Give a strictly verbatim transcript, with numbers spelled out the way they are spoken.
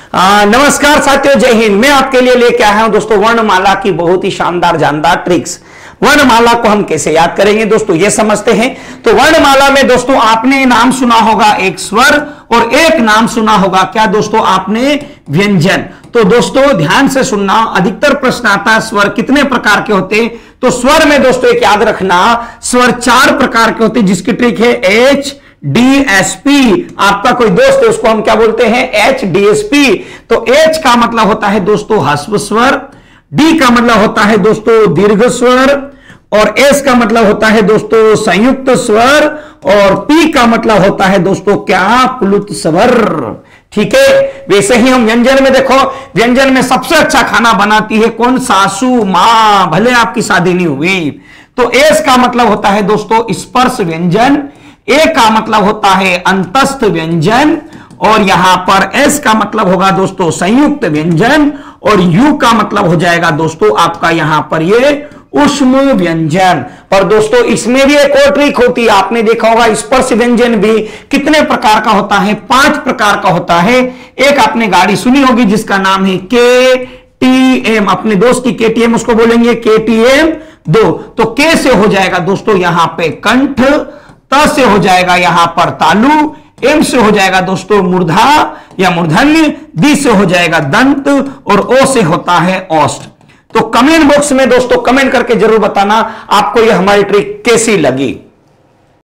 आ, नमस्कार साथियों, जय हिंद। मैं आपके लिए लेके आया हूं दोस्तों वर्णमाला की बहुत ही शानदार जानदार ट्रिक्स। वर्णमाला को हम कैसे याद करेंगे दोस्तों, ये समझते हैं। तो वर्णमाला में दोस्तों आपने नाम सुना होगा एक स्वर और एक नाम सुना होगा क्या दोस्तों, आपने व्यंजन। तो दोस्तों ध्यान से सुनना, अधिकतर प्रश्न आता है स्वर कितने प्रकार के होते हैं। तो स्वर में दोस्तों एक याद रखना, स्वर चार प्रकार के होते हैं, जिसकी ट्रिक है एच डी एस पी। आपका कोई दोस्त है, उसको हम क्या बोलते हैं, एच डी एस पी। तो एच का मतलब होता है दोस्तों ह्रस्व स्वर, डी का मतलब होता है दोस्तों दीर्घ स्वर, और एस का मतलब होता है दोस्तों संयुक्त स्वर, और पी का मतलब होता है दोस्तों क्या, प्लुत स्वर। ठीक है, वैसे ही हम व्यंजन में देखो, व्यंजन में सबसे अच्छा खाना बनाती है कौन, सासू मां, भले आपकी शादी नहीं हुई। तो एस का मतलब होता है दोस्तों स्पर्श व्यंजन, ए का मतलब होता है अंतस्थ व्यंजन, और यहां पर एस का मतलब होगा दोस्तों संयुक्त व्यंजन, और यू का मतलब हो जाएगा दोस्तों आपका यहां पर ये ऊष्म व्यंजन। और दोस्तों इसमें भी एक और ट्रिक होती है, आपने देखा होगा स्पर्श व्यंजन भी कितने प्रकार का होता है, पांच प्रकार का होता है। एक आपने गाड़ी सुनी होगी जिसका नाम है के टी एम, अपने दोस्त की के टी एम, उसको बोलेंगे के टी एम दो। तो के से हो जाएगा दोस्तों यहां पे कंठ, त से हो जाएगा यहां पर तालु, एम से हो जाएगा दोस्तों मूर्धा या मूर्धन्य, दी से हो जाएगा दंत, और ओ से होता है औष्ठ। तो कमेंट बॉक्स में दोस्तों कमेंट करके जरूर बताना आपको यह हमारी ट्रिक कैसी लगी।